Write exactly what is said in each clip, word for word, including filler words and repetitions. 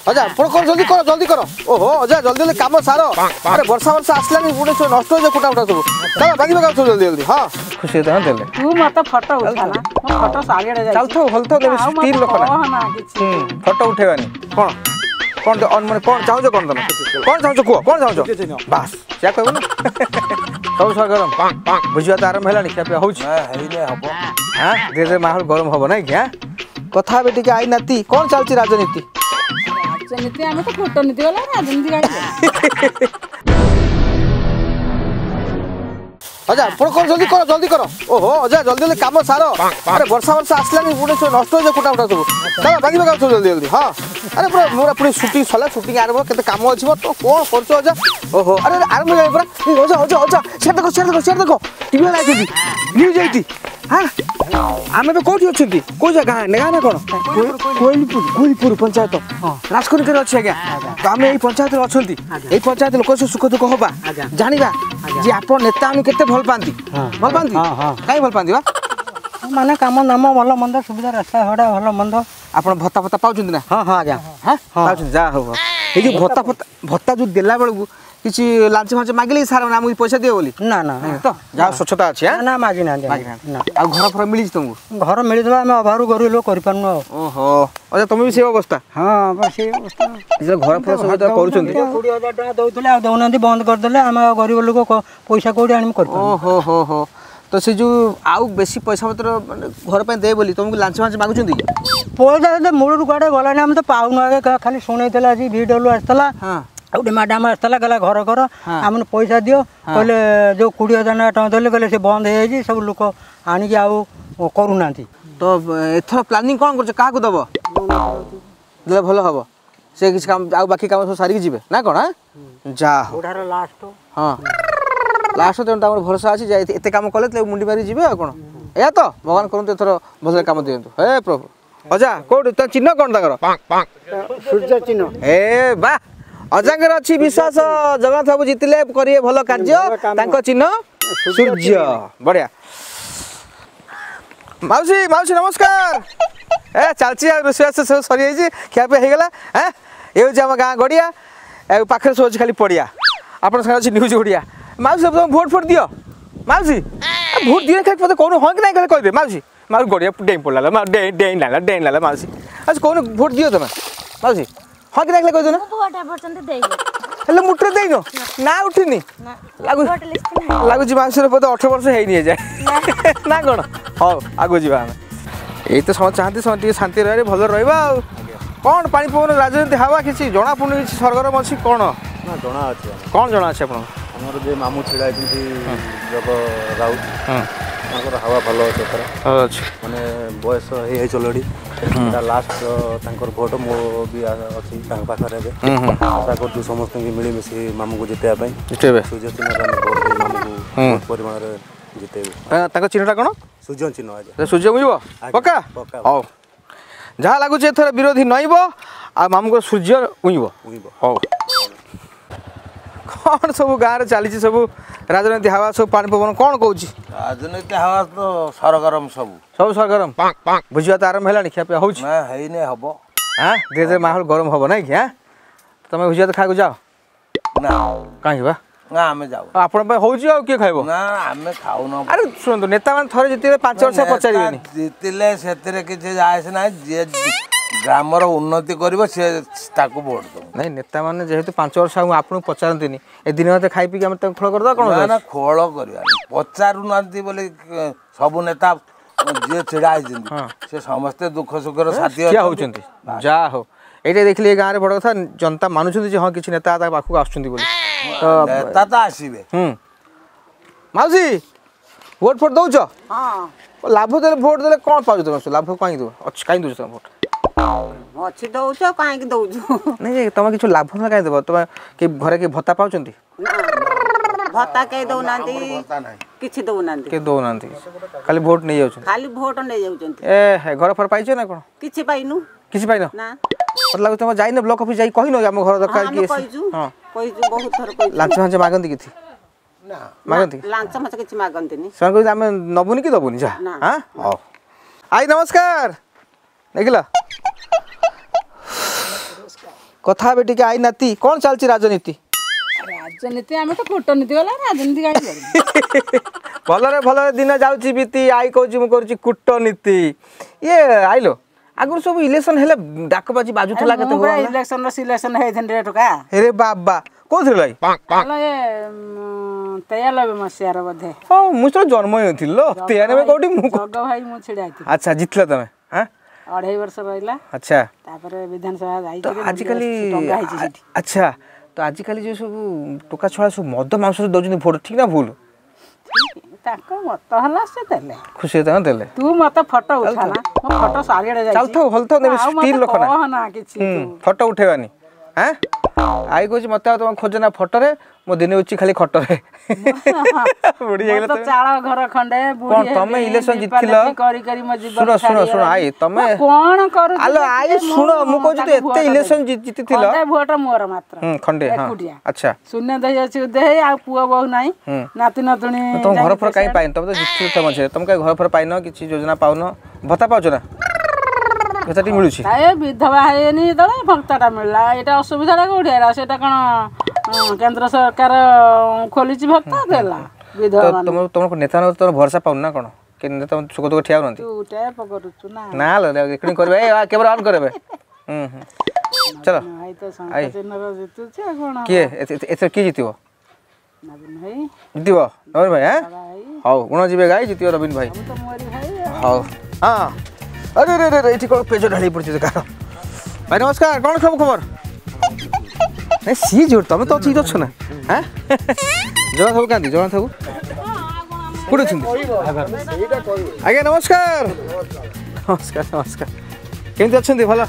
अजा पुण कर जल्दी कर जल्दी कर ओहो अजा जल्दी जल्दी काम सारो अरे वर्षा वर्षा आसलानी पुणे सब नष्ट हो कुटा उठा सब चल बाकी बगा सब जल्दी जल्दी हां खुशी होता है देले तू मत फोटो उठा ना फोटो सागे जाई चल तो हल तो स्टील लोक ना फोटो उठेवानी कोन कोन ऑन माने कोन चाहो कोन तने कोन चाहो को कोन चाहो बस क्या कहबो ना सब सब गरम पांग पांग बुझिया त आराम हेलानी क्या पे होछ हेइले हबो हां धीरे धीरे माहौल गरम हबो नै क्या कथा बेटी के आई नाती कोन चलची राजनीति राजनीति हमें तो फोटो नीति वाला राजनीति गाड़ी अजा पुण कर जल्दी कर जल्दी कर ओहो अजा जल्दी जल्दी काम सारो अरे वर्षा वर्षा आसलानी पुणे सब नष्ट हो कुटा उठा सब चल बाकी बगा सब जल्दी जल्दी हां अरे पूरा मोरा पूरी शूटिंग सला शूटिंग आरबो केते काम अछि मो तो कोन करछो अजा ओहो अरे आरंभ जाय पूरा अजा अजा अजा शेयर देखो शेयर देखो शेयर देखो टीवी ला आइती न्यूज आइती हां आमे तो कोठी अछंती को जगह नेगा ना कोन कोइलपुर कोइलपुर पंचायत राजकोट के अछि आज्ञा तो आमे एई पंचायत रे अछंती एई पंचायत लोक से सुख दुख होबा जानिबा जे आपन नेता अनु केते भल पांती भल पांती काई भल पांती बा माने काम नाम भल मंद सुविधा रास्ता हडा भल मंद आपन भत्ता भत्ता पाउछंती ना हां हां आज्ञा हां पाउछंती जा हो ए जो भत्ता भत्ता भत्ता जो देला बेलगु किछि लांच फांच मागिले सार ना मुई पैसा दियो बोली ना ना तो जा स्वच्छता अछि हां ना मागी ना ना आ घर फर मिली तुमको घर मिली दबा हम अभारू गरी लो करि पानु ओहो अच्छा तुम भी से अवस्था हां बस से अवस्था जे घर फर सब त करूछंती बीस हज़ार टका दउतले आ दउनांती बंद कर देले हम गरीब लोग पैसा कोडी आनी कर ओहो हो हो तो से जो आउ बेसी पैसा पत्र घर पे दे बोली तुमको लांच फांच मागुछंती पैसा दे मूळ गाडे गला हम तो पाउ न आगे खाली सुनैतला जी वीडियो आस्तला हां आउटे मैडम आस्तला गला घर घर हमन पैसा दियो कहले जो बीस हज़ार टका देले कहले से बंद हे जी सब लोग आनी के आउ करू नांती तो एथर प्लानिंग कोन करछ काहा को दबो देले भलो हबो से किछ काम आउ बाकी काम सब सारी के जिवे ना कोन हां जा ओडार लास्ट हां लास्ट तो हमर भरोसा अछि जे एते काम कले त मुंडी मारी जिवे आ कोन या तो भगवान करन तो एथर भले काम दियंतु हे प्रभु अजा कोड त चिन्ह कोन ताकर पांग पांग सूर्य चिन्ह ए बा अजांगर अछि विश्वास जगन्नाथ बाबू जितले करिए भलो कार्य तांको चिन्ह सूर्य बढ़िया माउसी माउसी नमस्कार ए चालची रुसवास सब सरी आइजी क्या पे हे गेला हैं ए जे हम गां गडिया ए पाखरे सोच खाली पडिया आपन संग अछि न्यूज गडिया माउसी सब वोट फोट दियो माउसी वोट दिए खाली पता कोन हों कि नहीं कहले कहबे माउसी मार गडिया डेम पडला मा डे डे लाला डे लाला माउसी आज कोन वोट दियो तमे माउसी हां कि नहीं कहले कहदो वोट परसेंट देई हेले मुट्रे देइनो ना उठिनी लागु लागु जी माउसी रे पता अठारह वर्ष हेइ नि जाय ना कोन हो आगो जीवा हम एई तो सब चाहती सब टी शांति रहे भलो रहबा कोन पानी पवन राजनीति हवा किछि जणा पुनी किछि सरगरम अछि कोन ना जणा अछि कोन जणा अछि अपन हमर जे मामू छिड़ा आइछि जब राउत हां तांकर हवा भलो अछि तर अछि माने बयस हे हे चलडी ता लास्ट तांकर भोट मो भी अछि तांग पाखरे बे आशा करछु समस्त के मिली मिसी मामू को जिते पई जितेबे सुजय चिन्ह भोट दे मामू को बहुत परिमाण रे जितेबे ताको चिन्हटा कोन सुजय चिन्ह आज सूर्य उइबो पक्का हो जहा लागु जे थोड़ा विरोधी नइबो आ मामू को सूर्य उइबो उइबो हो कोन सब गार चाली सब राजनीति हवा सब पानी पवन कोन कहूची राजनीति हवा तो सरगरम सब सब सरगरम पांग पांग बुझिया त आराम हेलानी क्या पे होची ना हेइ ने हबो हां धीरे धीरे माहौल गरम हबो नै क्या तमे बुझिया त खागु जाओ ना काहे बा ना हमें जाओ आपण पे होची आ के खाइबो ना हमें खाऊ न अरे सुन नेता मान थरे जिते पाँच वर्ष पचारिबेनी जितिले सेतरे किछ जायस ना जे ग्रामर उन्नति करिवो से ताको वोट दो नहीं नेता माने जेहेतु पाँच वर्ष हम आपन पचारंतिनी ए दिन मते खाइ पी के हम त खोल कर द कोन ना ना खोल करिया पचारु नांती बोले सब नेता जे छिड़ा आइजिन से समस्त दुख सुखर साथी क्या होचंती जा हो एटे देखली गां रे बड़ कथा जनता मानुछंती जे हां किछि नेता ता पाखु आछुंती बोली तो नेता ता आसीबे हम माउसी वोट फोट दउछ हां लाभ देले वोट देले कोन पाउ तुम लाभ काई दो अच्छ काई दउछ तुम वोट अछि दउछ काई के दउछ नहीं तुम किछु लाभ न काई देबो तुम के घरे के भत्ता पाउछंती भत्ता के दउ नांती किछि दउ नांती के दउ नांती खाली वोट नै जाउछ खाली वोट नै जाउछंती ए हे घर पर पाइछ ना कोन किछि पाइनु किछि पाइनो ना मतलब तुम जाई न ब्लॉक ऑफिस जाई कहिनो हम घर दरकार की हां कहिजु बहुत थर कहिजु लांच भांच मागंती किथि ना मागंती लांच मत किछि मागंतीनी सर को हम नबुनी की दबुनी जा हां हो आई नमस्कार देखला କଥା ହେବେ ଟିକେ ଆଇ ନାତି କ'ଣ ଚାଲିଛି ରାଜନୀତି ରାଜନୀତି ଆମେ ତ କୂଟନୀତି ଗଲା ରାଜନୀତି କାହିଁ କରିବୁ ଭଲରେ ଭଲରେ ଦିନ ଯାଉଛି ବିତି ଆଇ କହୁଛି ମୁଁ କରୁଛି କୂଟନୀତି ଇଏ ଆଇଲୋ ଆଗରୁ ସବୁ ଇଲେକ୍ସନ ହେଲେ ଡାକବାଜି ବାଜୁଥିଲା କେତେ ମୁଁ ଇଲେକ୍ସନ ର ସିଲେକ୍ସନ ହେଇଥିଲି ରେ ଟକା ହେରେ ବାବା କୋଉଥିରେ ଭାଇ ହେଲା ଏ ତେୟାନବେ ମସିହାର ବୋଧେ ହଁ ମୁଁ ତ ଜନ୍ମ ହେଇଥିଲି ଲୋ ତେୟାନବେ କୋଉଠି ମୁଁ ଜଗ ଭାଇ ମୁଁ ଛିଡ଼ା ହେଇଥିଲି ଆଚ୍ଛା ଜିତିଲ ତମେ ହାଁ ଅଢ଼େଇ ବର୍ଷ ରହିଲା ଆଚ୍ଛା ତାପରେ ବିଧାନସଭା ତ ଯାଇକି ଆଜିକାଲି ଟଙ୍କା ହେଇଛି ସେଠି ଆଚ୍ଛା ତ ଆଜିକାଲି ଯେଉଁ ସବୁ ଟୋକା ଛୁଆ ସବୁ ମଦ ମାଂସରେ ଦେଉଛନ୍ତି ଭୋଟ ଠିକ ନା ଭୁଲ ତାଙ୍କ ମତ ହେଲା ସେ ଦେଲେ ଖୁସି ହେଇଥାନ୍ତ ଦେଲେ ତୁ ମତେ ଫଟୋ ଉଠା ନା ମୋ ଫଟୋ ଚାରିଆଡ଼େ ଯାଇଛି ଚାଲଥାଉ ଭଲଥାଉ ନେବେ ଷ୍ଟିଲ୍ ଲୋକ ନା ନା କିଛି ଫଟୋ ଉଠେଇବାନି ହାଁ ଆଇ କହୁଛି ମତେ ଆଉ ତମ ଖୋଜ ନା ଫଟୋରେ ମୋ ଦିନେ ଉଚି ଖାଲି ଖଟରେ ବୁଢୀ ହେଇଗଲା ତ ଚାଳ ଘର ଖଣ୍ଡେ କଣ ତମେ ଇଲେକ୍ସନ ଜିତିଲ କରି କରି ମୋ ଜୀବନ ଶୁଣ ଶୁଣ ଶୁଣ ଆଇ ତମେ କଣ କରୁ ଆଲୋ ଆଇ ଶୁଣ ମୁଁ କହୁଛି ତୁ ଏତେ ଇଲେକ୍ସନ ଜିତିଥିଲ ଖଣ୍ଡେ ଭୋଟ ମୋର ମାତ୍ର ହୁଁ ଖଣ୍ଡେ ହଁ ଆଚ୍ଛା ଶୂନ୍ୟ ଦେଇ ଅଛି ଉଦୟ ଆଉ ପୁଅ ବୋହୁ ନାହିଁ ନାତି ନାତୁଣୀ ତମ ଘର ଫର କାଇଁ ପାଇନ ତମେ ତ ଜିତିଥିଲ ତମ ମଝିରେ ତମେ କାଇଁ ଘର ଫର ପାଇନ କିଛି ଯୋଜନା ପାଉନ ଭତ୍ତା ପାଉଛ ନା ଭତ୍ତାଟି ମିଳୁଛି ଏ ବିଧବା ହେଇନି ଯେତେବେଳେ ଭତ୍ତାଟା ମିଳିଲା ଏଇଟା ଅସୁବିଧାଟା କୋଉଠି ହେଲା ସେଇଟା କଣ କେନ୍ଦ୍ର ସରକାର ଖୋଲିଛି ଭତ୍ତା ଦେଲା ବିଧବା ତମ ତମ ନେତା ତମ ଭରସା ପାଉନ ନା କଣ କି ନେତା ସୁଖ ଦୁଃଖ ଠିଆ ହୁଅନ୍ତି ତୁ ଟେପ କରୁଛୁ ନା ନା लो देखणी करबे ए केबर ऑन करबे हम हम चलो ଭାଇ ତ ସଂଖ୍ୟା ଚିହ୍ନର ଜିତୁଛି ଆଉ କଣ किए एथर की जितिबो ନବୀନ ଭାଇ जितिबो नवीन भाई हैं ଭାଇ हाउ उण जिबे गाई जितिबो रवीन भाई ମୁଁ ତ ମୋରି ଭାଇ हाउ हां अरे रे रे एठी कोन पेज ढाली पड़छ देखा भाई नमस्कार कोन सब खबर ए सी जोर तमे तो ठीक छ ना हैं जणा सब कांदी जणा सब कुठे छिंदी आज्ञा नमस्कार नमस्कार नमस्कार केमती अच्छे भल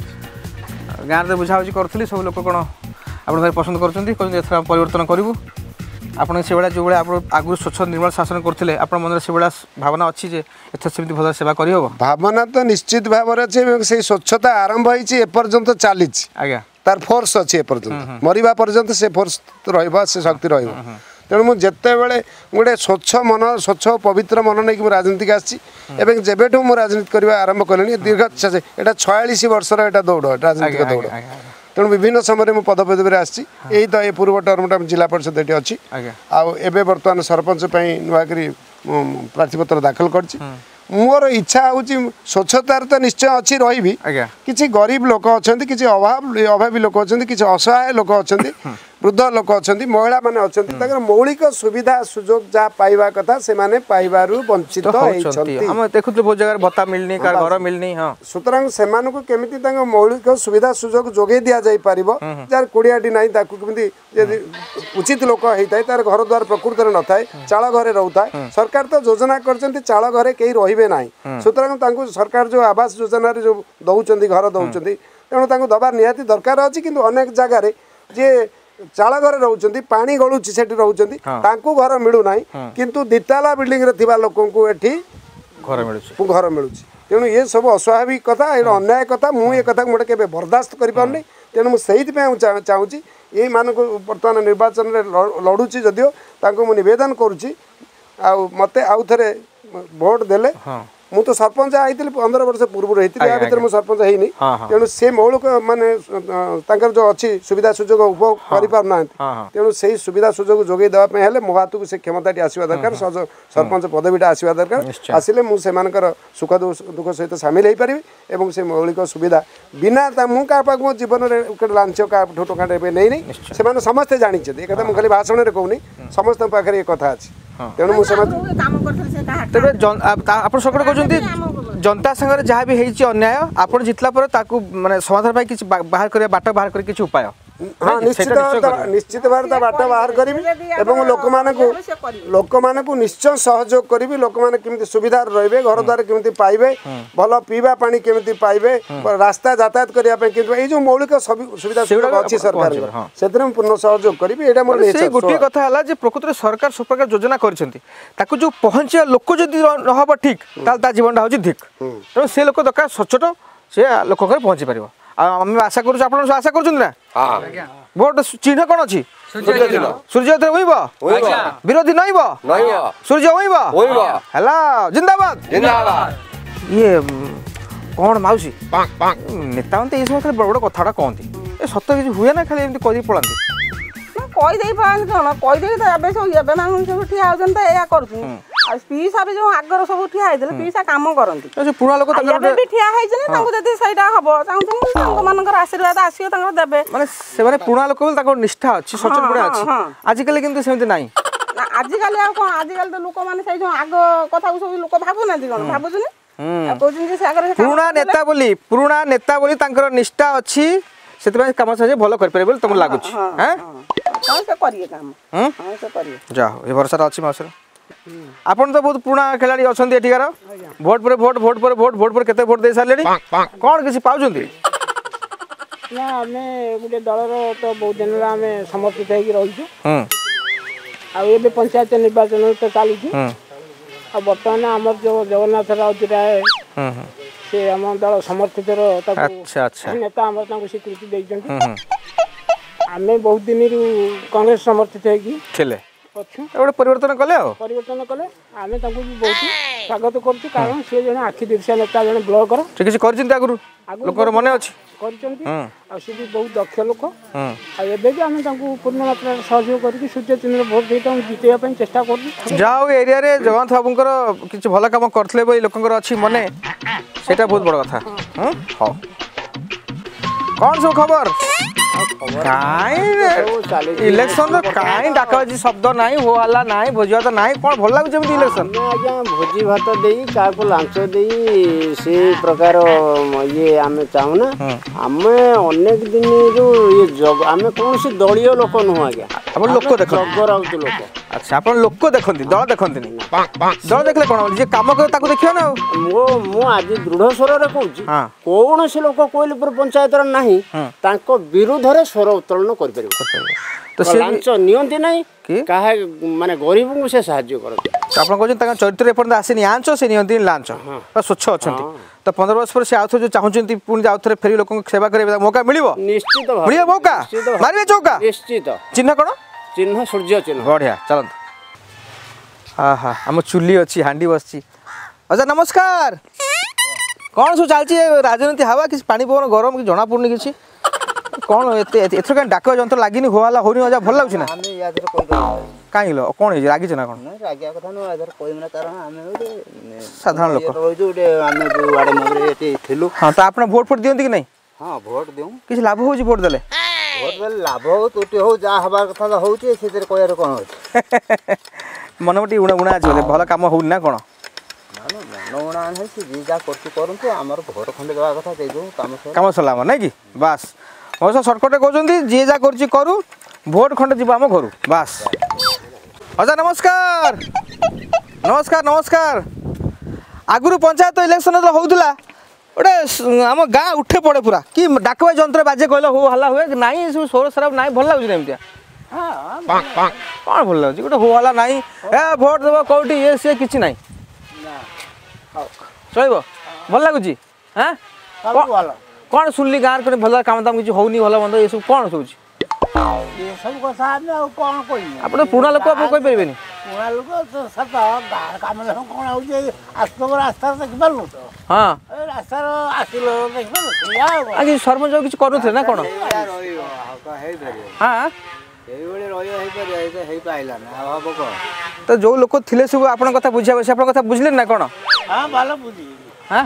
गाँव में बुझाबुझी करी सब लोग कौन आप भाई पसंद कर परिवर्तन करूँ आपड़ से भाया जो भाई आप आगु स्वच्छ निर्मल शासन करते आप मन से भाया भावना अच्छी जे एथर सेमती भल सेवा कर भावना तो निश्चित भाव से स्वच्छता आरंभ होपर्यंत चली आज्ञा तार फोर्स अच्छी एपर्यंत मरवा पर्यंत से फोर्स से शक्ति रहा तेणु मुझे गोटे स्वच्छ मन स्वच्छ पवित्र मन नहीं राजनीति आसी जब मु राजनीति करने आरंभ कले दीर्घ यहाँ छयालीस वर्षर यहाँ दौड़ राजनीतिक दौड़ तेणु विभिन्न समय मुझे पदपदवी में आसी यही तो ये पूर्व टर्म जिला परिषद ये अच्छी आवे बर्तमान सरपंच नुआकरी प्रार्थीपत्र दाखल कर मोर इच्छा हूँ स्वच्छतार तो निश्चय अच्छी रही किसी गरीब लोक अच्छा किसी अभाव अभावी लोक अच्छा किसी असहाय लोक अच्छा वृद्ध लोक अच्छा महिला मैंने अच्छा मौलिक सुविधा सुजोग जहाँ पाइबा कथा से माने पाइबारु वंचित सुतरां सेमानकु केमिति तांको मौलिक सुविधा सुजोग जोगे दिया जाई पारिबो जार कोडियाटी नाही ताकु केमिति यदि उचित लोक हेइताय तार घर द्वार प्रकृत रे न थाए चाळ घरे रहउताय सरकार तो योजना करचंती चाळ घरे केही रहिबे नाही सुतरां तांको सरकार जो आवास योजना रे जो दउचंती घर दउचंती तेणु तांको दबार निहाती दरकार अछि किंतु अनेक जगह रे जे चाळ घरे रहउचंती पानी गळुची सेठी रहउचंती तांको घर मिलु नाही किंतु दिताला बिल्डिंग रे थिबा लोकंकु एठी घर मिलुची घर मिलुची तेणु ये सब अस्वाभाविक कथा ये अन्याय कथा मुझे ये कथा गोटे के बर्दास्त कर तेणु मुझे चाहूँगी ये मानक बर्तमान निर्वाचन में लड़ुची जदियो तांको मु निवेदन करुच्ची मत आउ थे भोट देले मु तो सरपंच आई पंद्रह वर्ष पूर्व भर मुझे सरपंच है तेणु से मौलिक माने जो अच्छी सुविधा सुजोग उपभोग कर तेणु से सुविधा सुजोग जोगे देवाई हेल्ले मो हाथ को से क्षमता आसवा दरकार सरपंच पदवीटा आसवा दरकार आसिले मुझे सुख दुख सहित सामिल हो पारि और से मौलिक सुविधा बिना मु क्या मो जीवन में लांच क्या टोका नहीं नहीं से समस्ते जानते एक मुझे खाली भाषण में कहूनी समस्त पाखे ये कथा अच्छी तेणु मुझे जनता संगे जहाँ भी है अन्याय आप जितला माने समाधान पाई किसी बाहर कर बाट बाहर कर किसी उपाय हाँ निश्चित निश्चित भाव बाट बाहर करी लोक लोक मान निश्चय सहयोग करी लोक मैंने केमती सुविधा रे घर द्वार केमती पाइबे भल पीवा पानी केमती पाइबे रास्ता यातायात करने जो मौलिक सुविधा अच्छी सरकार से पूर्ण सहयोग करी गोटे कथा है प्रकृत सरकार सब प्रकार योजना कर जो पहुँचा लोक जदि नहब ठीक जीवन हूँ ठीक तेणु से लोक दरकार सचोट से लोक पहुँची पार आम आशा करूँ आप आशा कर भोट चिन्ह कौन अच्छी सूर्य उइब विरोधी नईब सूर्य उइब है जिंदाबाद ये कौन माउसी नेता ये सब बड़ बड़ कथा कहती ସତ କିଛି ହୁଏ ନା ଖାଲି ଏମିତି କହି ପଳାନ୍ତି? କହିଦେଇ ପାରନ୍ତି କଣ କହିଦେଇ ତ ଏବେ ସବୁ ଏବେ ମାନେ ସବୁ ଠିଆ ହଉଛନ୍ତି ତ ଏଇଆ କରୁଛନ୍ତି ଆଉ ପିଇସା ବି ଯୋଉ ଆଗର ସବୁ ଠିଆ ହେଇଥିଲେ ପିଇସା କାମ କରନ୍ତି ସେ ପୁରୁଣା ଲୋକ ତାଙ୍କର ଏବେ ବି ଠିଆ ହେଇଛନ୍ତି ତାଙ୍କୁ ଯଦି ସେଇଟା ହବ ଚାହୁଁଛନ୍ତି ତାଙ୍କ ମାନଙ୍କର ଆଶୀର୍ବାଦ ଆସିବ ତାଙ୍କର ଦେବେ ମାନେ ସେମାନେ ପୁରୁଣା ଲୋକ ବୋଲି ତାଙ୍କର ନିଷ୍ଠା ଅଛି ସଚେତନ ଗୁଡ଼ା ଅଛି ଆଜିକାଲି କିନ୍ତୁ ସେମିତି ନାହିଁ ଆଜିକାଲି ଆଉ କଣ ଆଜିକାଲି ତ ଲୋକମାନେ ସେଇ ଯୋଉ ଆଗ କଥାକୁ ସବୁ ଲୋକ ଭାବୁନାହାନ୍ତି କଣ ଭାବୁଛନ୍ତି କହୁଛନ୍ତି ସେ ଆଗରେ ପୁରୁଣା ନେତା ବୋଲି ପୁରୁଣା ନେତା ବୋଲି ତାଙ୍କର ନିଷ୍ଠା ଅଛି ସେଥିପାଇଁ କାମ ସାହାଯ୍ୟ ଭଲ କରିପାରିବେ ବୋଲି ତମକୁ ଲାଗୁଛି ସେ କରିବେ କାମ ସେ କରିବେ ଯାହା ହଉ ଏ ଭରସାରେ ଅଛି ମାସରେ ଆପଣ ତ ବହୁତ ପୁରୁଣା ଖେଳାଳି ଅଛନ୍ତି ଏଠିକାର ଭୋଟ ପରେ ଭୋଟ ଭୋଟ ପରେ ଭୋଟ ଭୋଟ ପରେ କେତେ ଭୋଟ ଦେଇ ସାରିଲେଣି କ'ଣ କିଛି ପାଉଛନ୍ତି ନା ଆମେ ଗୋଟେ ଦଳର ତ ବହୁତ ଦିନ ହେଲା ଆମେ ସମର୍ଥିତ ହେଇକି ରହିଛୁ ଆଉ ଏବେ ପଞ୍ଚାୟତ ନିର୍ବାଚନ ତ ଚାଲିଛି ଆଉ ବର୍ତ୍ତମାନ ଆମର ଯୋଉ ଜଗନ୍ନାଥ ରାଉତ ରାୟ ସେ ଆମ ଦଳ ସମର୍ଥିତର ତାକୁ ନେତା ଆମର ତାଙ୍କୁ ସ୍ୱୀକୃତି ଦେଇଛନ୍ତି ଆମେ ବହୁତ ଦିନରୁ କଂଗ୍ରେସ ସମର୍ଥିତ ହେଇକି ଥିଲେ ଗୋଟେ ପରିବର୍ତ୍ତନ କଲେ ଆଉ ପରିବର୍ତ୍ତନ କଲେ ଆମେ ତାଙ୍କୁ ବି ବହୁତ ସ୍ୱାଗତ କରୁଛୁ କାରଣ ସେ ଜଣେ ଆଖି ଦୃଶ୍ୟ ନେତା ଜଣେ ବ୍ଲକର ସେ କିଛି କରିଛନ୍ତି ଆଗରୁ ଲୋକଙ୍କର ମନେ ଅଛି କରିଛନ୍ତି ଆଉ ସେ ବି ବହୁତ ଦକ୍ଷ ଲୋକ ଆଉ ଏବେ ବି ଆମେ ତାଙ୍କୁ ପୂର୍ଣ୍ଣ ମାତ୍ରାରେ ସହଯୋଗ କରିକି ସୂର୍ଯ୍ୟ ଚିହ୍ନରେ ଭୋଟ ଦେଇ ତାଙ୍କୁ ଜିତେଇବା ପାଇଁ ଚେଷ୍ଟା କରୁଛୁ ଯାହା ହଉ ଏରିଆରେ ଜଗନ୍ନାଥ ବାବୁଙ୍କର କିଛି ଭଲ କାମ କରିଥିଲେ ବୋଲି ଲୋକଙ୍କର ଅଛି ମନେ ସେଇଟା ବହୁତ ବଡ଼ କଥା ହଉ କ'ଣ ସବୁ ଖବର କାଇଁ ଇଲେକ୍ସନ କାଇଁ ଡାକବାଜି ଶବ୍ଦ ନାହିଁ ହୋ ହାଲ୍ଲା ନାହିଁ ଭୋଜି ଭାତ ନାହିଁ କ'ଣ ଭଲ ଲାଗୁଛି ଏମିତି ଇଲେକ୍ସନ ଆଜ୍ଞା ଭୋଜି ଭାତ ଦେଇ କାହାକୁ ଲାଞ୍ଚ ଦେଇ ସେ ପ୍ରକାର ଇଏ ଆମେ ଚାହୁଁନା ଆମେ ଅନେକ ଦିନରୁ ଇଏ ଆମେ କୌଣସି ଦଳୀୟ ଲୋକ ନୁହଁ ଆଜ୍ଞା ଆପଣ ଲୋକ ଦେଖନ୍ତି ଜଗରାଉତ ଲୋକ ଆଚ୍ଛା ଆପଣ ଲୋକ ଦେଖନ୍ତି ଦଳ ଦେଖନ୍ତିନି ଦଳ ଦେଖିଲେ କ'ଣ ଯିଏ କାମ କରେ ତାକୁ ଦେଖିବ ନା ଆଉ ମୁଁ ମୁଁ ଆଜି ଦୃଢ଼ ସ୍ୱରରେ କହୁଛି କୌଣସି ଲୋକ କୋଇଲପୁର ପଞ୍ଚାୟତର ନାହିଁ ତାଙ୍କ ବିରୁଦ୍ଧରେ ସ୍ୱର ଉତ୍ତୋଳନ କରିପାରିବ ଲାଞ୍ଚ ନିଅନ୍ତି ନାହିଁ କାହା ମାନେ ଗରିବଙ୍କୁ ସେ ସାହାଯ୍ୟ କରନ୍ତି ଆପଣ କହୁଛନ୍ତି ତାଙ୍କ ଚରିତ୍ର ଏପର୍ଯ୍ୟନ୍ତ ଆସିନି ଆଞ୍ଚ ସେ ନିଅନ୍ତି ଲାଞ୍ଚ ସ୍ୱଚ୍ଛ ଅଛନ୍ତି ତ ପନ୍ଦର ବର୍ଷ ପରେ ସେ ଆଉ ଥରେ ଯୋଉ ଚାହୁଁଛନ୍ତି ପୁଣି ଆଉ ଥରେ ଫେରି ଲୋକଙ୍କୁ ସେବା କରିବା ମୌକା ମିଳିବ ନିଶ୍ଚିତ ମିଳିବ ମୌକା ମାରିବେ ଚୌକା ନିଶ୍ଚିତ ଚିହ୍ନ କ'ଣ ଚିହ୍ନ ସୂର୍ଯ୍ୟ ଚିହ୍ନ ବଢ଼ିଆ ଚାଲନ୍ତୁ ଆହା ଆମ ଚୁଲି ଅଛି ହାଣ୍ଡି ବସିଛି ଆଚ୍ଛା ନମସ୍କାର କ'ଣ ସବୁ ଚାଲିଛି ରାଜନୀତି ହାୱା କିଛି ପାଣି ପବନ ଗରମ କିଛି ଜଣାପଡ଼ୁନି କିଛି କ'ଣ ଏତେ ଏଥର କାହିଁ ଡାକ ଯନ୍ତ୍ର ଲାଗିନି ହୋ ହାଲ୍ଲା ହଉନି ଅଜା ଭଲ ଲାଗୁଛି ନା କାହିଁକି ଲୋ କ'ଣ ହେଇଛି ରାଗିଛ ନା କ'ଣ ସାଧାରଣ ଲୋକ ହଁ ତ ଆପଣ ଭୋଟ ଫୋଟ ଦିଅନ୍ତି କି ନାହିଁ ହଁ ଭୋଟ ଦେଉ କିଛି ଲାଭ ହେଉଛି ଭୋଟ ଦେଲେ ଭୋଟ ଦେଲେ ଲାଭ ହଉ ତ୍ରୁଟି ହଉ ଯାହା ହେବାର କଥା ତ ହେଉଛି ସେଥିରେ କହିବାର କ'ଣ ଅଛି ମନେ ଟିକେ ଉଣା ଉଣା ଅଛି ବୋଧେ ଭଲ କାମ ହଉନି ନା କ'ଣ ମନ ଉଣା ନାହିଁ ସେ ଯିଏ ଯାହା କରୁଛୁ କରନ୍ତୁ ଆମର ଭୋଟ ଖଣ୍ଡେ ଦେବା କଥା ଦେଇଦେବୁ କାମ କାମ ସରିଲା ଆମର ନାଇଁ କି ବାସ୍ ଅବଶ୍ୟ ସର୍ଟକଟ୍ରେ କହୁଛନ୍ତି ଯିଏ ଯାହା କରୁଛି କରୁ ଭୋଟ ଖଣ୍ଡେ ଯିବ ଆମ ଘରୁ ବାସ୍ ଅଜା ନମସ୍କାର ନମସ୍କାର ନମସ୍କାର ଆଗରୁ ପଞ୍ଚାୟତ ଇଲେକ୍ସନ ଯେତେବେଳେ ହେଉଥିଲା ଗୋଟେ ଆମ ଗାଁ ଉଠେ ପଡ଼େ ପୁରା କି ଡାକବା ଯନ୍ତ୍ର ବାଜେ କହିଲେ ହୋ ହାଲ୍ଲା ହୁଏ ନାହିଁ ଏସବୁ ସୌର ସରାବ ନାହିଁ ଭଲ ଲାଗୁଛି ନା ଏମିତିଆ କ'ଣ ଭଲ ଲାଗୁଛି ଗୋଟେ ହୋ ହାଲ୍ଲା ନାହିଁ ଏ ଭୋଟ ଦେବ କେଉଁଠି ଇଏ ସିଏ କିଛି ନାହିଁ ଚଳିବ ଭଲ ଲାଗୁଛି ହଁ କ'ଣ ଶୁଣିଲି ଗାଁରେ కొన్ని ଭଲ କାମ ଦାମ କିଛି ହେଉନି ଭଲ ମନ୍ଦ ଏସବୁ କ'ଣ ଶୁଭୁଛି ଏସବୁ କଥା ଆମେ ଆଉ କ'ଣ କହିବୁ ଆପଣ ପୁରୁଣା ଲୋକ ଆପଣ କହିପାରିବେନି ପୁରୁଣା ଲୋକ ସତ ଗାଁ କାମ କ'ଣ ହେଉଛି ଆସିବ ରାସ୍ତାରେ ଦେଖିପାରିଲୁ ତ ହଁ ରାସ୍ତାର ଆସିଲ ଦେଖିପାରିଲୁ ଆଜି ସରପଞ୍ଚ କିଛି କରୁନଥିଲେ ନା କ'ଣ ହଁ ସେଇଭଳି ରହିବ ହେଇପାରିବ ହେଇପାରିଲାନି ଆଉ ହବ କ'ଣ ତ ଯୋଉ ଲୋକ ଥିଲେ ସବୁ ଆପଣଙ୍କ କଥା ବୁଝିବା ସେ ଆପଣଙ୍କ କଥା ବୁଝିଲେ ନା କ'ଣ ହଁ ଭଲ ବୁଝିଲି ହଁ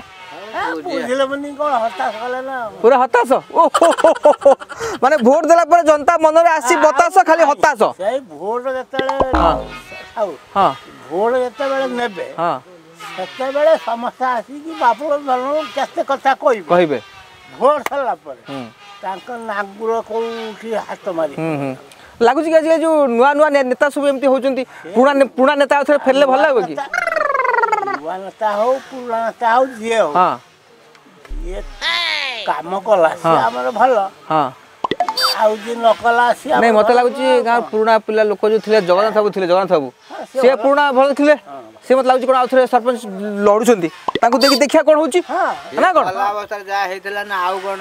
ପୁରା ହତାଶ ମାନେ ଭୋଟ ଦେଲା ପରେ ଜନତା ମନରେ ଆସି ବତାସ ଖାଲି ହତାଶ ସେଇ ଭୋଟ ଯେତେବେଳେ ଭୋଟ ଯେତେବେଳେ ନେବେ ସେତେବେଳେ ସମସ୍ତେ ଆସିକି ବାବୁ କେତେ କଥା କହିବେ କହିବେ ଭୋଟ ସରିଲା ପରେ ତାଙ୍କ ନାଗୁର କୋଉଠି ହାତ ମାରି ଲାଗୁଛି କି ଆଜିକାଲି ଯୋଉ ନୂଆ ନୂଆ ନେତା ସବୁ ଏମିତି ହଉଛନ୍ତି ପୁରୁଣା ପୁରୁଣା ନେତା ଆଉ ଥରେ ଫେରିଲେ ଭଲ ଲାଗିବ କି ନୂଆ ନେତା ହଉ ପୁରୁଣା ନେତା ହଉ ଯିଏ ହଉ ଯିଏ କାମ କଲା ସିଏ ଆମର ଭଲ ଆଉ ଯିଏ ନ କଲା ସିଏ ନାଇଁ ମତେ ଲାଗୁଛି ଗାଁ ପୁରୁଣା ପିଲା ଲୋକ ଯୋଉ ଥିଲେ ଜଗନ୍ନାଥ ବାବୁ ଥିଲେ ଜଗନ୍ନାଥ ବାବୁ ସିଏ ପୁରୁଣା ଭଲ ଥିଲେ ସେ ମତେ ଲାଗୁଛି କ'ଣ ଆଉ ଥରେ ସରପଞ୍ଚ ଲଢୁଛନ୍ତି ତାଙ୍କୁ ଦେଖି ଦେଖିବା କ'ଣ ହଉଛି ନା କ'ଣ ଅବସ୍ଥାରେ ଯାହା ହେଇଥିଲା ନା ଆଉ କ'ଣ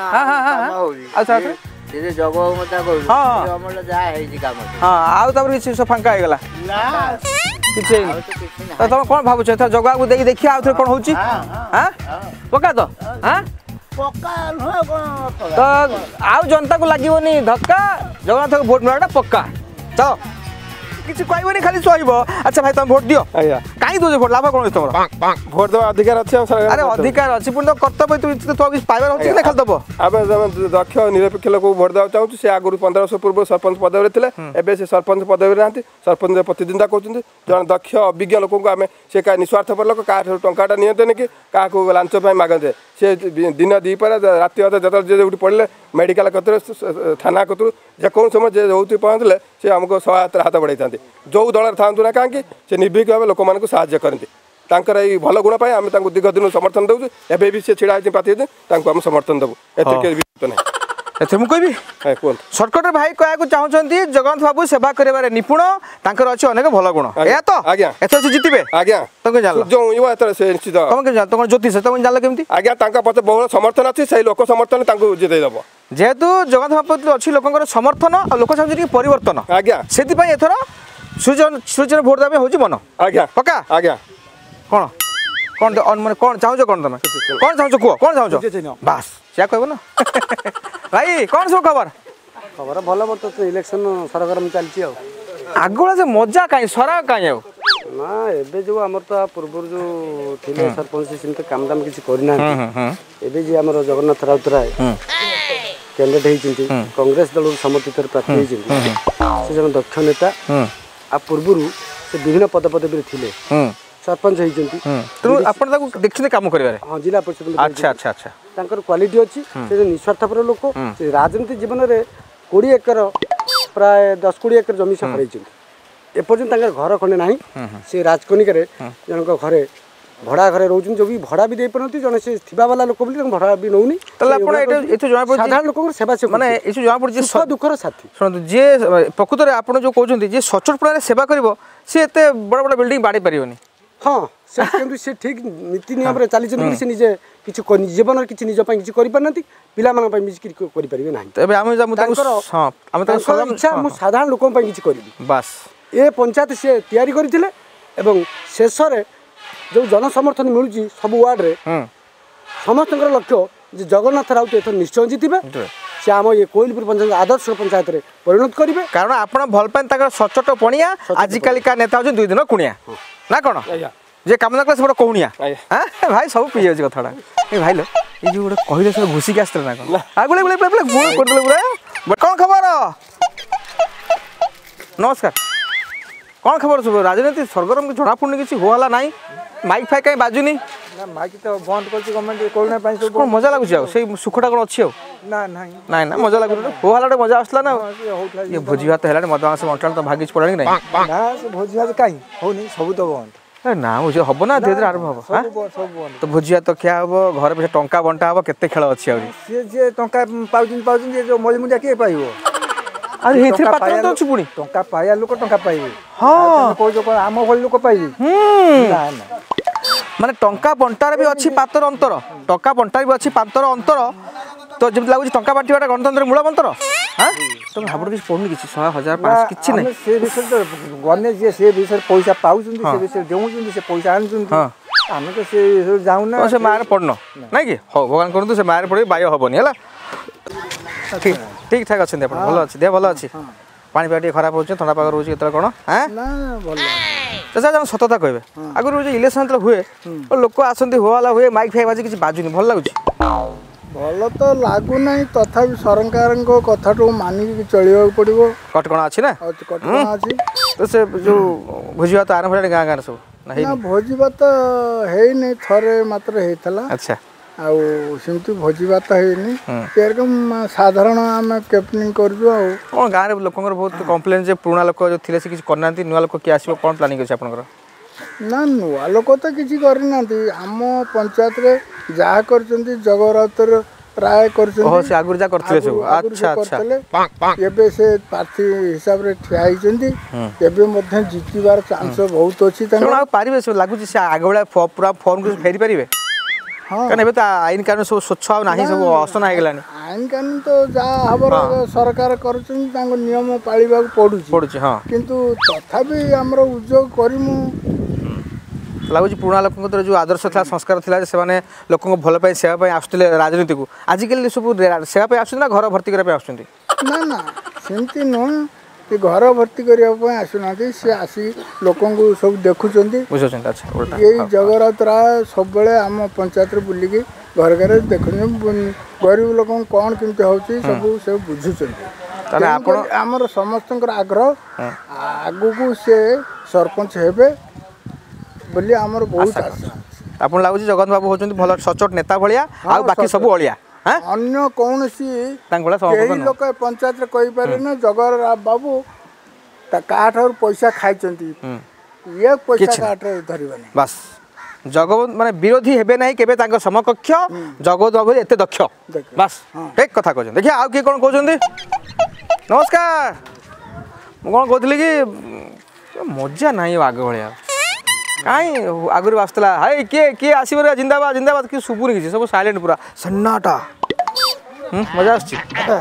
ଆଉ ଜଗ କଥା କହୁଛି ଯାହା ହେଇଛି କାମ ହଁ ଆଉ ତାପରେ କିଛି ସବୁ ଫାଙ୍କା ହେଇଗଲା କିଛି ହେଇନି ତମେ କ'ଣ ଭାବୁଛ ଏଥର ଜଗାକୁ ଦେଇକି ଦେଖିବା ଆଉ ଥରେ କ'ଣ ହଉଛି ହଁ ପକା ତ ହଁ ପକ୍କା ନୁହେଁ କ'ଣ ତ ଆଉ ଜନତାକୁ ଲାଗିବନି ଧକ୍କା ଜଗନ୍ନାଥଙ୍କୁ ଭୋଟ ମିଳିବାଟା ପକ୍କା ଚାଲ କିଛି କହିବନି ଖାଲି ଶୋଇବ ଆଚ୍ଛା ଭାଇ ତମେ ଭୋଟ ଦିଅ ଆଜ୍ଞା କାହିଁ ଦଉଛ ଭୋଟ ଲାଭ କ'ଣ ଅଛି ତମର ଭୋଟ ଦେବା ଅଧିକାର ଅଛି ଆଉ ସରକାର ଆରେ ଅଧିକାର ଅଛି ପୁଣି ତ କର୍ତ୍ତବ୍ୟ ତୁ ତୁ କିଛି ପାଇବାର ଅଛି ନା ଖାଲି ଦବ ଆମେ ଦକ୍ଷ ନିରପେକ୍ଷ ଲୋକଙ୍କୁ ଭୋଟ ଦେବାକୁ ଚାହୁଁଛୁ ସେ ଆଗରୁ ପନ୍ଦର ବର୍ଷ ପୂର୍ବରୁ ସରପଞ୍ଚ ପଦବୀରେ ଥିଲେ ଏବେ ସେ ସରପଞ୍ଚ ପଦବୀରେ ନାହାନ୍ତି ସରପଞ୍ଚ ପ୍ରତିଦ୍ୱନ୍ଦିତା କରୁଛନ୍ତି ଜଣେ ଦକ୍ଷ ଅଭିଜ୍ଞ ଲୋକଙ୍କୁ ଆମେ ସେ କାହା ନିଃସ୍ୱାର୍ଥପର ଲୋକ କାହାଠାରୁ ଟଙ୍କାଟା ନିଅନ୍ତେନି କି କାହାକୁ ଲାଞ୍ଚ ପାଇଁ ମାଗନ୍ତେ ସେ ଦିନ ଦ୍ୱିପହରେ ରାତି ଅଧେ ଯେତେବେଳେ ଯେ ଯୋଉଠି ପଡ଼ିଲେ ମେଡ଼ିକାଲ କତରୁ ଥାନା କତରୁ ଯେକୌଣସି ସମୟ ଯେ ଯୋଉଠି ପହଞ୍ଚିଲେ ସେ ଆମକୁ ସହାୟତାର ହାତ ବଢ଼ାଇଥାନ୍ତି ଯେଉଁ ଦଳରେ ଥାଆନ୍ତୁ ନା କାହିଁକି ସେ ନିର୍ଭୀକ ଭାବେ ଲୋକମାନଙ୍କୁ ସାହାଯ୍ୟ କରନ୍ତି ତାଙ୍କର ଏଇ ଭଲ ଗୁଣ ପାଇଁ ଆମେ ତାଙ୍କୁ ଦୀର୍ଘ ଦିନ ସମର୍ଥନ ଦେଉଛୁ ଏବେ ବି ସେ ଛିଡ଼ା ହେଇଛି ପାତି ହେଇଛି ତାଙ୍କୁ ଆମେ ସମର୍ଥନ ଦେବୁ ଏଥିରେ କେହି ବିରୁଦ୍ଧ ନାହିଁ ଏଥିରେ ମୁଁ କହିବି କୁହନ୍ତୁ ସର୍ଟକଟରେ ଭାଇ କହିବାକୁ ଚାହୁଁଛନ୍ତି ଜଗନ୍ନାଥ ବାବୁ ସେବା କରିବାରେ ନିପୁଣ ତାଙ୍କର ଅଛି ଅନେକ ଭଲ ଗୁଣ ଏହା ତ ଆଜ୍ଞା ଏଥର ସେ ଜିତିବେ ଆଜ୍ଞା ତମେ ଜାଣିଲ ଯେଉଁ ଇବ ଏଥର ସେ ନିଶ୍ଚିତ ତମେ କେମିତି ଜାଣିଲ ତମ ଜ୍ୟୋତିଷ ତମେ ଜାଣିଲ କେମିତି ଆଜ୍ଞା ତାଙ୍କ ପଛରେ ବହୁଳ ସମର୍ଥନ ଅଛି ସେଇ ଲୋକ ସମର୍ଥନ ତାଙ୍କୁ ଜିତେଇ ଦେବ ଯେହେତୁ ଜଗନ୍ନାଥ ବାବୁ ଅଛି ଲୋକଙ୍କର ସମର୍ଥନ ଆଉ ଲୋକ ଚାହୁଁଛନ୍ତି ଟିକେ ପରିବର୍ତ୍ତନ ଆଜ୍ଞା ସେଥିପାଇଁ ଏଥର ସୂର୍ଯ୍ୟ ସୂର୍ଯ୍ୟର ଭୋଟ ଦେବା ପାଇଁ ହେଉଛି ମନ ଆଜ୍ଞା ପକ୍କା ଆଜ୍ଞା କ'ଣ କ'ଣ ମାନେ କ'ଣ ଚାହୁଁଛ କ'ଣ ତମେ କ'ଣ ଚାହୁଁଛ କୁହ କ'ଣ ଚାହୁଁଛ ବାସ୍ ସେୟା କହିବ ନା ଭାଇ କ'ଣ ସବୁ ଖବର ଖବର ଭଲ ବର୍ତ୍ତ ଇଲେକ୍ସନ ସରଗରମ ଚାଲିଛି ଆଉ ଆଗୁଆ ସେ ମଜା କାହିଁ ସରା କାହିଁ ଆଉ ନା ଏବେ ଯୋଉ ଆମର ତ ପୂର୍ବରୁ ଯୋଉ ଥିଲେ ସରପଞ୍ଚ ସେମିତି କାମ ଦାମ କିଛି କରିନାହାନ୍ତି ଏବେ ଯେ ଆମର ଜଗନ୍ନାଥ ରାଉତରାୟ କ୍ୟାଣ୍ଡିଡେଟ୍ ହେଇଛନ୍ତି କଂଗ୍ରେସ ଦଳରୁ ସମର୍ଥିତରେ ପ୍ରାର୍ଥୀ ହେଇଛନ୍ତି ସେ ଜଣେ ଦକ୍ଷ ନେତା ଆଉ ପୂର୍ବରୁ ସେ ବିଭିନ୍ନ ପଦପଦବୀରେ ଥିଲେ ସରପଞ୍ଚ ହେଇଛନ୍ତି ତେଣୁ ଆପଣ ତାକୁ ଦେଖିଛନ୍ତି କାମ କରିବାରେ ହଁ ଜିଲ୍ଲା ପରିଷଦ ଆଚ୍ଛା ଆଚ୍ଛା ଆଚ୍ଛା ତାଙ୍କର କ୍ୱାଲିଟି ଅଛି ସେ ନିଃସ୍ୱାର୍ଥପର ଲୋକ ସେ ରାଜନୀତି ଜୀବନରେ କୋଡ଼ିଏ ଏକର ପ୍ରାୟ ଦଶ କୋଡ଼ିଏ ଏକର ଜମି ସେ ହରାଇଛନ୍ତି ଏପର୍ଯ୍ୟନ୍ତ ତାଙ୍କର ଘର ଖଣ୍ଡେ ନାହିଁ ସେ ରାଜକନିକାରେ ଜଣଙ୍କ ଘରେ ଭଡ଼ା ଘରେ ରହୁଛନ୍ତି ଯୋଉ ଭଡ଼ା ବି ଦେଇପାରନ୍ତି ଜଣେ ସେ ଥିବା ବାଲା ଲୋକ ବୋଲି ତାଙ୍କୁ ଭଡ଼ା ବି ନେଉନି ତାହେଲେ ଆପଣ ଏଇଟା ଏଠୁ ଜଣାପଡ଼ୁଛି ସାଧାରଣ ଲୋକଙ୍କର ସେବା ସେ ମାନେ ଏଠୁ ଜଣାପଡ଼ୁଛି ସୁଖ ଦୁଃଖର ସାଥୀ ଶୁଣନ୍ତୁ ଯିଏ ପ୍ରକୃତରେ ଆପଣ ଯୋଉ କହୁଛନ୍ତି ଯିଏ ସଚୋଟ ପ୍ରଣାଳୀରେ ସେବା କରିବ ସେ ଏତେ ବଡ଼ ବଡ଼ ବିଲ୍ଡିଂ ବାଡ଼େଇ ପାରିବନି ହଁ ସେ କିନ୍ତୁ ସେ ଠିକ୍ ନୀତି ନିୟମରେ ଚାଲିଛନ୍ତି ବୋଲି ସେ ନିଜେ କିଛି ଜୀବନରେ କିଛି ନିଜ ପାଇଁ କିଛି କରିପାରୁନାହାନ୍ତି ପିଲାମାନଙ୍କ ପାଇଁ କିଛି କରିପାରିବେ ନାହିଁ ଏବେ ଆମେ ତାଙ୍କର ଆମେ ତାଙ୍କର ଇଚ୍ଛା ମୁଁ ସାଧାରଣ ଲୋକଙ୍କ ପାଇଁ କିଛି କରିବି ବାସ୍ ଏ ପଞ୍ଚାୟତ ସିଏ ତିଆରି କରିଥିଲେ ଏବଂ ଶେଷରେ ଯେଉଁ ଜନସମର୍ଥନ ମିଳୁଛି ସବୁ ୱାର୍ଡରେ ସମସ୍ତଙ୍କର ଲକ୍ଷ୍ୟ ଯେ ଜଗନ୍ନାଥ ରାଉତ ଏଥର ନିଶ୍ଚୟ ଜିତିବେ ସେ ଆମ ଏ କୋଇଲପୁର ପଞ୍ଚାୟତ ଆଦର୍ଶ ପଞ୍ଚାୟତରେ ପରିଣତ କରିବେ କାରଣ ଆପଣ ଭଲ ପାଆନ୍ତି ତାଙ୍କର ସଚୋଟ ପଣିଆ ଆଜିକାଲିକା ନେତା ହେଉଛନ୍ତି ଦୁଇ ଦିନ କୁଣିଆ ନା କ'ଣ ଯେ କାମ କଲେ ସେପଟେ କହୁଣିଆ ଭାଇ ସବୁ ପିଇ ଯାଉଛି କଥାଟା ଏ ଭାଇଲ ଏଇ ଯୋଉ ଗୋଟେ କହିଲେ ସବୁ ଘୁଷିକି ଆସିଥିଲେ ନା କ'ଣ ଆଗୁଳି ଗୁଳି କରିଦେଲେ ପୁରା କ'ଣ ଖବର ନମସ୍କାର କ'ଣ ଖବର ସବୁ ରାଜନୀତି ସରଗରମ ଜଣାପଡ଼ୁନି କିଛି ହୋ ହେଲା ନାହିଁ ମାଇକ୍ ଫାଇକ୍ କାହିଁ ବାଜୁନି ମାଇକ୍ ତ ବନ୍ଦ କରିଛି ଗଭର୍ଣ୍ଣମେଣ୍ଟ କରୋନା ପାଇଁ ସବୁ କ'ଣ ମଜା ଲାଗୁଛି ଆଉ ସେଇ ସୁଖଟା କ'ଣ ଅଛି ଆଉ ନା ନାହିଁ ନାଇଁ ନା ମଜା ଲାଗୁନି ହୋ ହେଲା ଗୋଟେ ମଜା ଆସୁଥିଲା ନା ଇଏ ଭୋଜି ଭାତ ହେଲାଣି ମଦ ମାସ ବଣ୍ଟନ ତ ଭାଗିଛି ପଡ଼ିଲାଣି କି ନାହିଁ ନା ସେ ଭୋଜି ଭାତ କାହିଁ ହଉନି ସବୁ ତ ବନ୍ଦ ନା ଭୋଜି ହବ ନା ଧୀରେ ଧୀରେ ଆରମ୍ଭ ହବ ତ ଭୋଜି ଭାତ ଖିଆ ହବ ଘରେ ପଛେ ଟଙ୍କା ବଣ୍ଟା ହବ କେତେ ଖେଳ ଅଛି ଆହୁରି ସିଏ ଯିଏ ଟଙ୍କା ପାଉଛନ୍ତି ପାଉଛନ୍ତି ଯୋଉ ମଳି ମୁଣ୍ଡିଆ କିଏ ପାଇବ ଆରେ ଏଥିରେ ପାତ୍ର ଅଛି ପୁଣି ଟଙ୍କା ପାଇବା ଲୋକ ଟଙ୍କା ପାଇବେ ହଁ କହୁଛ କ'ଣ ଆମ ଭଳି ଲୋକ ପାଇବେ ନା ନା ମାନେ ଟଙ୍କା ବଣ୍ଟାରେ ବି ଅଛି ପାତର ଅନ୍ତର ଟଙ୍କା ବଣ୍ଟାରେ ବି ଅଛି ପାତର ଅନ୍ତର ତ ଯେମିତି ଲାଗୁଛି ଟଙ୍କା ବାଣ୍ଟିବାଟା ଗଣତନ୍ତ୍ର ମୂଳ ମନ୍ତ୍ର ହଁ ତମେ ଭାବୁଛ କିଛି ପଡ଼ୁନି କିଛି ଶହେ ହଜାର ପାଞ୍ଚ କିଛି ନାହିଁ ସେ ବିଷୟରେ ତ ଗଲେ ଯିଏ ସେ ବିଷୟରେ ପଇସା ପାଉଛନ୍ତି ସେ ବିଷୟରେ ଦେଉଛନ୍ତି ସେ ପଇସା ଆଣୁଛନ୍ତି ଆମେ ତ ସେ ବିଷୟରେ ଯାଉନା ସେ ମାରେ ପଡ଼ିନ ନାଇଁ କି ହଉ ଭଗବାନ କରନ୍ତୁ ସେ ମାରେ ପଡ଼ିବେ ବାୟ ହବନି ହେଲା ଠିକ୍ ଠିକ୍ ଠାକ୍ ଅଛନ୍ତି ଆପଣ ଭଲ ଅଛି ଦେହ ଭଲ ଅଛି ପାଣିପାଗ ଟିକେ ଖରାପ ହେଉଛି ଥଣ୍ଡା ପାଗ ରହୁଛି କେତେବେଳେ କ'ଣ ହଁ ଚାଚା ଜଣେ ସତତା କହିବେ ଆଗରୁ ଯେଉଁ ଇଲେକ୍ସନ୍ ଯେତେବେଳେ ହୁଏ ଲୋକ ଆସନ୍ତି ହୋଲା ହୁଏ ମାଇକ୍ ଫାଇକ୍ ବାଜି କିଛି ବାଜୁନି ଭଲ ଲାଗୁଛି ଭଲ ତ ଲାଗୁନାହିଁ ତଥାପି ସରକାରଙ୍କ କଥାଠୁ ମାନିକି ଚଳିବାକୁ ପଡ଼ିବ କଟକଣା ଅଛି ନା କଟକଣା ଅଛି ତ ସେ ଯେଉଁ ଭୋଜି ଭାତ ଆରମ୍ଭ ହେଲାଣି ଗାଁ ଗାଁରେ ସବୁ ନା ଭୋଜି ଭାତ ହେଇନି ଥରେ ମାତ୍ର ହେଇଥିଲା ଆଚ୍ଛା ଆଉ ସେମିତି ଭୋଜି ଭାତ ହେଇନି ଏରକମ ସାଧାରଣ ଆମେ କ୍ୟାମ୍ପେନିଂ କରୁଛୁ ଆଉ କ'ଣ ଗାଁରେ ଲୋକଙ୍କର ବହୁତ କମ୍ପ୍ଲେନ୍ ଯେ ପୁରୁଣା ଲୋକ ଯେଉଁ ଥିଲେ ସେ କିଛି କରିନାହାନ୍ତି ନୂଆ ଲୋକ କିଏ ଆସିବ କ'ଣ ପ୍ଲାନିଂ ଅଛି ଆପଣଙ୍କର ନା ନୂଆ ଲୋକ ତ କିଛି କରିନାହାନ୍ତି ଆମ ପଞ୍ଚାୟତରେ ଯାହା କରିଛନ୍ତି ଜଗରାଉତର ପ୍ରାୟ କରିଛନ୍ତି ସେ ଆଗରୁ ଯାହା କରିଥିଲେ ସବୁ ଆଚ୍ଛା ଆଚ୍ଛା ଏବେ ସେ ପ୍ରାର୍ଥୀ ହିସାବରେ ଠିଆ ହେଇଛନ୍ତି ଏବେ ମଧ୍ୟ ଜିତିବାର ଚାନ୍ସ ବହୁତ ଅଛି ତାଙ୍କର ଆଉ ପାରିବେ ସବୁ ଲାଗୁଛି ସେ ଆଗ ଭଳିଆ ପୁରା ଫର୍ମକୁ ଫେରି ପାରିବେ କାରଣ ଏବେ ତ ଆଇନ କାନୁନ ସବୁ ସ୍ୱଚ୍ଛ ଆଉ ନାହିଁ ସବୁ ଅସନା ହେଇଗଲାଣି ଆଇନ କାନୁନ ତ ଯାହା ହବାର ସରକାର କରୁଛନ୍ତି ତାଙ୍କ ନିୟମ ପାଳିବାକୁ ପଡୁଛି ପଡୁଛି ହଁ କିନ୍ତୁ ତଥାପି ଆମର ଉଦ୍ಯೋଗ କରିମୁ ଲାଗୁଛି ପୁରୁଣା ଲୋକଙ୍କର ଯେଉଁ ଆଦର୍ଶ ଥିଲା ସଂସ୍କାର ଥିଲା ଯେ ସେମାନେ ଲୋକଙ୍କ ଭଲ ପାଇଁ ସେବା ପାଇଁ ଆସୁଥିଲେ ରାଜନୀତିକୁ ଆଜିକାଲି ସବୁ ସେବା ପାଇଁ ଆସୁଛନ୍ତି ନା ଘର ଭର୍ତ୍ତି କରିବା ପାଇଁ ଆସୁଛନ୍ତି? ନା ନା ସେମିତି ନୁହଁ ସେ ଘର ଭର୍ତ୍ତି କରିବା ପାଇଁ ଆସୁନାହାନ୍ତି ସେ ଆସି ଲୋକଙ୍କୁ ସବୁ ଦେଖୁଛନ୍ତି ବୁଝୁଛନ୍ତି। ଆଚ୍ଛା ଏଇ ଜଗନ୍ନାଥ ରାୟ ସବୁବେଳେ ଆମ ପଞ୍ଚାୟତରେ ବୁଲିକି ଘରେ ଘରେ ଦେଖୁଛନ୍ତି ଗରିବ ଲୋକଙ୍କୁ କ'ଣ କେମିତି ହେଉଛି ସବୁ ସବୁ ବୁଝୁଛନ୍ତି। ଆମର ସମସ୍ତଙ୍କର ଆଗ୍ରହ ଆଗକୁ ସେ ସରପଞ୍ଚ ହେବେ ବୋଲି ଆମର ବହୁତ ଆଶା। ଆପଣ ଲାଗୁଛି ଜଗନ୍ନାଥ ବାବୁ ହେଉଛନ୍ତି ଭଲ ସଚୋଟ ନେତା ଭଳିଆ ଆଉ ବାକି ସବୁ ଅଳିଆ ଅନ୍ୟ କୌଣସି କେହି ଲୋକ ପଞ୍ଚାୟତରେ କହିପାରିବେ ନା ଜଗନ୍ନାଥ ବାବୁ କାହାଠାରୁ ପଇସା ଖାଇଛନ୍ତି ଇଏ ପଇସା କାହାଠାରୁ ଧରିବନି। ବାସ୍ ଜଗବନ୍ଧୁ ମାନେ ବିରୋଧୀ ହେବେ ନାହିଁ କେବେ ତାଙ୍କ ସମକକ୍ଷ ଜଗବନ୍ଧୁ ବାବୁ ଏତେ ଦକ୍ଷ ବାସ୍ ଠିକ କଥା କହୁଛନ୍ତି। ଦେଖିଆ ଆଉ କିଏ କ'ଣ କହୁଛନ୍ତି? ନମସ୍କାର ମୁଁ କ'ଣ କହୁଥିଲି କି ମଜା ନାହିଁ ଆଗ ଭଳିଆ କାହିଁ ଆଗରୁ ଆସୁଥିଲା ହାଇ କିଏ କିଏ ଆସିବ ରେ ଜିନ୍ଦାବାଦ ଜିନ୍ଦାବାଦ କି ଶୁଭୁନି କିଛି ସବୁ ସାଇଲେଣ୍ଟ ପୁରା ସନ୍ନାଟା ମଜା ଆସୁଛି।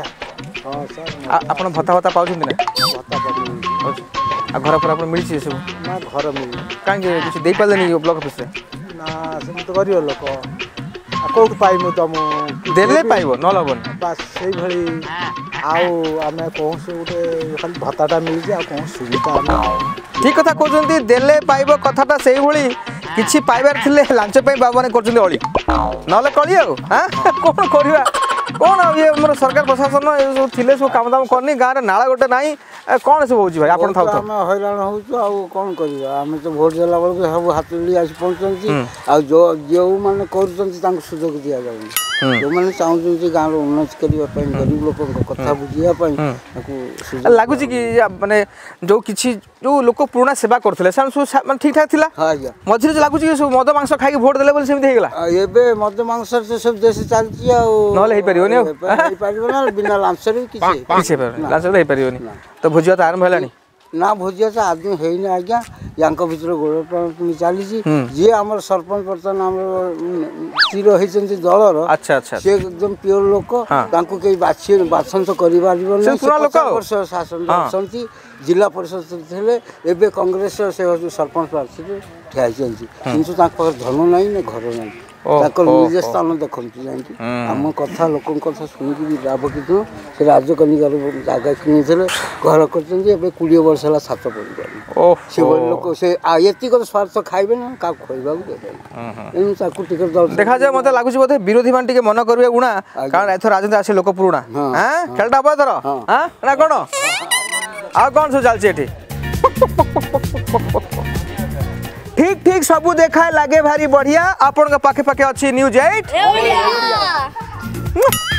ଆପଣ ଭତ୍ତା ଭତ୍ତା ପାଉଛନ୍ତି ନା? ଆଉ ଘର ଫର ଆପଣ ମିଳିଛି ସବୁ? ନା ଘର ମିଳିନି। କାହିଁକି କିଛି ଦେଇପାରିଲେନି ବ୍ଲକ ଅଫିସରେ? ନା ସେମିତି ଗରିବ ଲୋକ କୋଉଠୁ ପାଇମୁ ତମ ଦେଲେ ପାଇବ ନହେଲେ ହବନି। ବାସ୍ ସେଇଭଳି ଆଉ ଆମେ କୌଣସି ଗୋଟେ ଖାଲି ଭତ୍ତାଟା ମିଳିଛି ଆଉ କୌଣସି ସୁବିଧା ଆମେ ଠିକ କଥା କହୁଛନ୍ତି ଦେଲେ ପାଇବ କଥାଟା ସେଇଭଳି କିଛି ପାଇବାର ଥିଲେ ଲାଞ୍ଚ ପାଇଁ ବାବୁମାନେ କରୁଛନ୍ତି ଅଳି ନହେଲେ କଳି ଆଉ ହଁ କ'ଣ କରିବା କ'ଣ ଇଏ ଆମର ସରକାର ପ୍ରଶାସନ ଏ ସବୁ ଥିଲେ ସବୁ କାମ ଦାମ କରିନି ଗାଁରେ ନାଳ ଗୋଟେ ନାହିଁ କ'ଣ ସବୁ ହେଉଛି ଭାଇ ଆପଣ ଥାଉ ଆମେ ହଇରାଣ ହେଉଛୁ ଆଉ କ'ଣ କରିବା ଆମେ ତ ଭୋଟ ଦେଲା ବେଳକୁ ସବୁ ହାତୁଳି ଆସି ପହଞ୍ଚୁଛନ୍ତି ଆଉ ଯେଉଁମାନେ କରୁଛନ୍ତି ତାଙ୍କୁ ସୁଯୋଗ ଦିଆଯାଉନି ଯେଉଁମାନେ ଚାହୁଁଛନ୍ତି ଗାଁର ଉନ୍ନତି କରିବା ପାଇଁ ଗରିବ ଲୋକଙ୍କ କଥା ବୁଝିବା ପାଇଁ ତାକୁ ଲାଗୁଛି କି ମାନେ ଯେଉଁ କିଛି ଯେଉଁ ଲୋକ ପୁରୁଣା ସେବା କରୁଥିଲେ ସେମାନେ ସବୁ ମାନେ ଠିକ୍ ଠାକ୍ ଥିଲା ମଝିରେ ଲାଗୁଛି କି ସବୁ ମଦ ମାଂସ ଖାଇକି ଭୋଟ ଦେଲେ ବୋଲି ସେମିତି ହେଇଗଲା ଏବେ ମଦ ମାଂସରେ ତ ସବୁ ଦେଶ ଚାଲିଛି ଆଉ ନହେଲେ ହେଇପାରିବନି ଆଉ ହେଇପାରିବ ନା ବିନା ଲାଞ୍ଚରେ କିଛି କିଛି ହେଇପାରିବନି ଲାଞ୍ଚରେ ହେଇପାରିବନି ତ ଭୋଜି ଭାତ ଆରମ୍ଭ ହେଲାଣି ନା ଭୋଜି ଭାତ ଆଦୌ ହେଇନି ଆଜ୍ଞା ୟାଙ୍କ ଭିତରେ ଗୋଡ଼ ଟଣାଟଣି ଚାଲିଛି ଯିଏ ଆମର ସରପଞ୍ଚ ବର୍ତ୍ତମାନ ଆମର ସ୍ଥିର ହେଇଛନ୍ତି ଦଳର ଆଚ୍ଛା ଆଚ୍ଛା ସେ ଏକଦମ ପିଓର ଲୋକ ତାଙ୍କୁ କେହି ବାଛି ବାଛନ୍ତ କରିପାରିବନି ବର୍ଷ ଶାସନ ଅଛନ୍ତି ଜିଲ୍ଲା ପରିଷଦ ଥିଲେ ଏବେ କଂଗ୍ରେସର ସେ ସରପଞ୍ଚ ପ୍ରାର୍ଥୀରେ ଠିଆ ହେଇଛନ୍ତି କିନ୍ତୁ ତାଙ୍କ ପାଖରେ ଧନ ନାହିଁ ନା ଘର ନାହିଁ ତାଙ୍କର ନିଜ ସ୍ଥାନ ଦେଖନ୍ତୁ ଯାଇକି ଆମ କଥା ଲୋକଙ୍କ କଥା ଶୁଣିକି ଲାଭ କିନ୍ତୁ ସେ ରାଜକନିକାର ଜାଗା କିଣିଥିଲେ ଘର କରିଛନ୍ତି ଏବେ କୋଡ଼ିଏ ବର୍ଷ ହେଲା ଛାତ ପଡ଼ିପାରୁନି ସେଭଳି ଲୋକ ସେ ଏତିକ ସ୍ୱାର୍ଥ ଖାଇବେ ନା କାହାକୁ ଖୋଇବାକୁ ଦେବେନି ଏଣୁ ତାକୁ ଟିକେ ଦେଖାଯାଏ ମୋତେ ଲାଗୁଛି ବୋଧେ ବିରୋଧୀ ମାନେ ଟିକେ ମନ କରିବେ ଗୁଣା କାରଣ ଏଥର ରାଜନୀତି ଆସେ ଲୋକ ପୁରୁଣା ହଁ ଖେଳଟା ହବ ଏଥର ହଁ ନା କ'ଣ ଆଉ କ'ଣ ସବୁ ଚାଲିଛି ଏଠି ठीक ठीक सबू देखा लगे भारी बढ़िया आपण पाखे पाखे अच्छी न्यूज एट।